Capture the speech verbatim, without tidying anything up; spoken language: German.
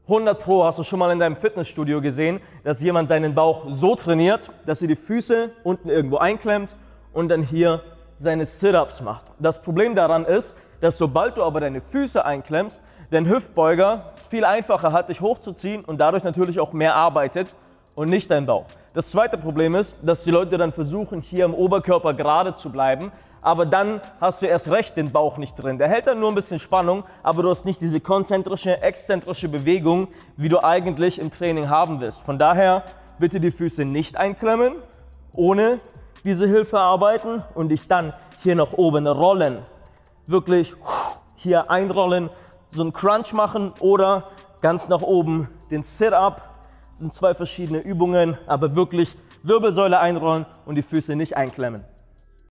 hundert Pro hast du schon mal in deinem Fitnessstudio gesehen, dass jemand seinen Bauch so trainiert, dass er die Füße unten irgendwo einklemmt und dann hier seine Sit-Ups macht. Das Problem daran ist, dass sobald du aber deine Füße einklemmst, dein Hüftbeuger es viel einfacher hat, dich hochzuziehen und dadurch natürlich auch mehr arbeitet und nicht dein Bauch. Das zweite Problem ist, dass die Leute dann versuchen, hier im Oberkörper gerade zu bleiben, aber dann hast du erst recht den Bauch nicht drin. Der hält dann nur ein bisschen Spannung, aber du hast nicht diese konzentrische, exzentrische Bewegung, wie du eigentlich im Training haben willst. Von daher bitte die Füße nicht einklemmen, ohne diese Hilfe arbeiten und dich dann hier nach oben rollen. Wirklich hier einrollen, so einen Crunch machen oder ganz nach oben den Sit-Up. Das sind zwei verschiedene Übungen, aber wirklich Wirbelsäule einrollen und die Füße nicht einklemmen.